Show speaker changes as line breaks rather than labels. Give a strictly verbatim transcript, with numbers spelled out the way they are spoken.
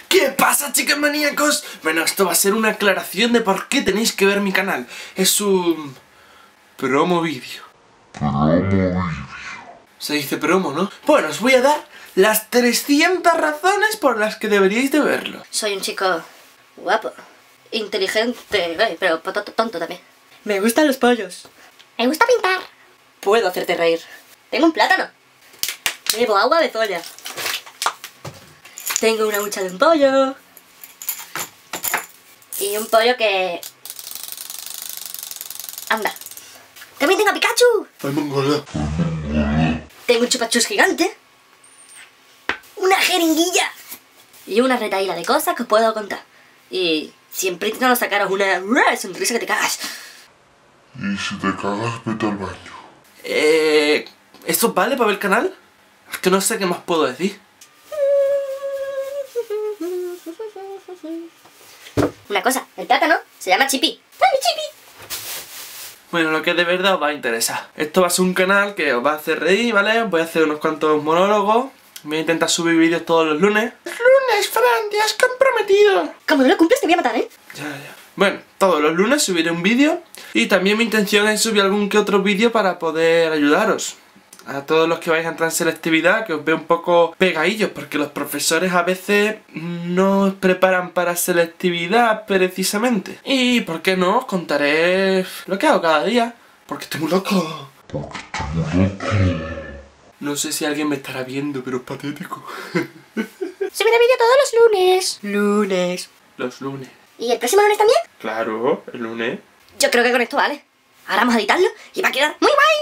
¿Qué pasa, chicos maníacos? Bueno, esto va a ser una aclaración de por qué tenéis que ver mi canal. Es un... promo vídeo.
Promo vídeo.
Se dice promo, ¿no? Bueno, os voy a dar las trescientas razones por las que deberíais de verlo.
Soy un chico guapo, inteligente, pero tonto también.
Me gustan los pollos.
Me gusta pintar.
Puedo hacerte reír.
Tengo un plátano.
Bebo agua de soya. Tengo una hucha de un pollo.
Y un pollo que... anda. También tengo a Pikachu.
Ay, mongola.
Tengo un chupachus gigante. Una jeringuilla. Y una retaíla de cosas que os puedo contar. Y siempre intentando sacaros una sonrisa que te cagas.
Y si te cagas, vete al baño.
Eh... ¿Esto vale para ver el canal? Es que no sé qué más puedo decir.
Una cosa, el plátano se llama Chippy. ¡Dale, Chippy!
Bueno, lo que de verdad os va a interesar. Esto va a ser un canal que os va a hacer reír, ¿vale? Voy a hacer unos cuantos monólogos. Voy a intentar subir vídeos todos los lunes. ¡Los lunes, Fran! ¡Te has comprometido!
Como no lo cumples, te voy a matar, ¿eh?
Ya, ya. Bueno, todos los lunes subiré un vídeo. Y también mi intención es subir algún que otro vídeo para poder ayudaros. A todos los que vais a entrar en selectividad, que os veo un poco pegadillos, porque los profesores a veces no os preparan para selectividad precisamente. Y, ¿por qué no? Os contaré lo que hago cada día, porque estoy muy loco.
Porque estoy muy loco.
No sé si alguien me estará viendo, pero es patético.
Subiré vídeo todos los lunes.
Lunes.
Los lunes.
¿Y el próximo lunes también?
Claro, el lunes.
Yo creo que con esto vale. Ahora vamos a editarlo y va a quedar muy guay.